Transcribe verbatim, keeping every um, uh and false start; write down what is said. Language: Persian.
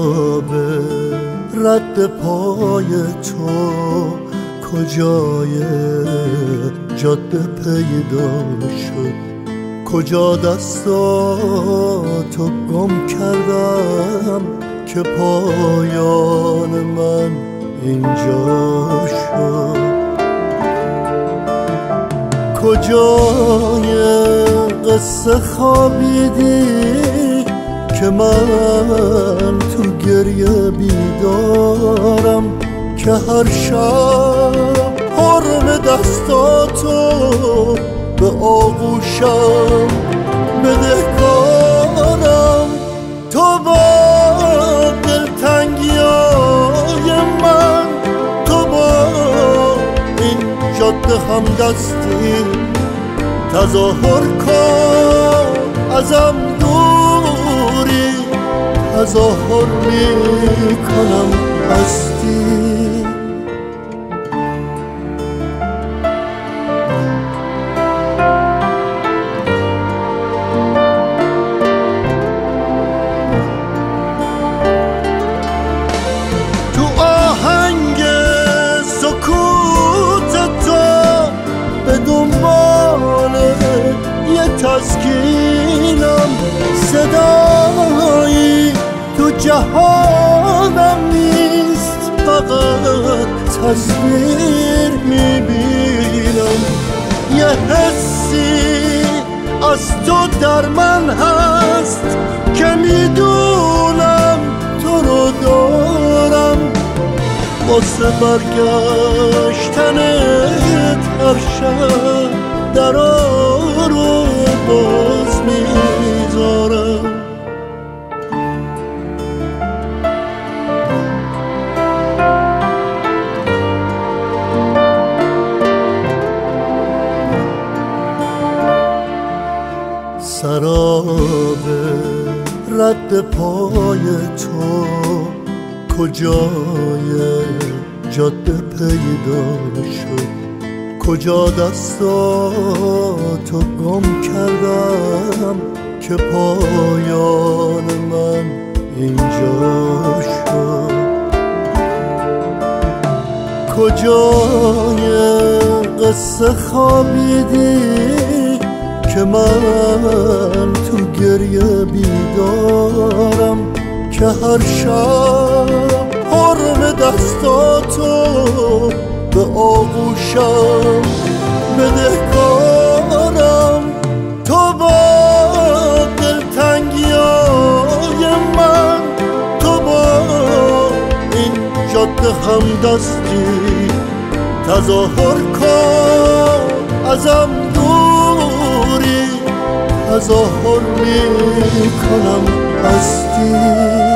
سراب رد پای تو کجای جاده پیدا شد؟ کجا دستاتو گم کردم که پایان من اینجا شد؟ کجای قصه خوابیدی که من تو گریه بیدارم، که هر شب حرم دستاتو به آغوشم بدهکارم. تو با دلتنگیای من، تو با این جاده همدستی تظاهر کن ازم دوری، تظاهر میکنم هستی. تو آهنگ سکوت تو به دنبال یه تسکینم، صدایی تو جهانم نیست، فقط تصویر میبینم. یه حسی از تو در من هست که میدونم تو رو دارم، واسه برگشتنت هر شب درا رو باز میذارم. سراب رد پای تو کجای جاده پیدا شد؟ کجا دستاتو گم کردم که پایان من اینجا شد؟ کجای قصه خوابیدی که من تو گریه بیدارم، که هر شب حرم دستاتو به آغوشم بدهکارم. تو با دلتنگیای من، تو با این جاده همدستی تظاهر کن ازم دوری، تظاهر میکنم هستی.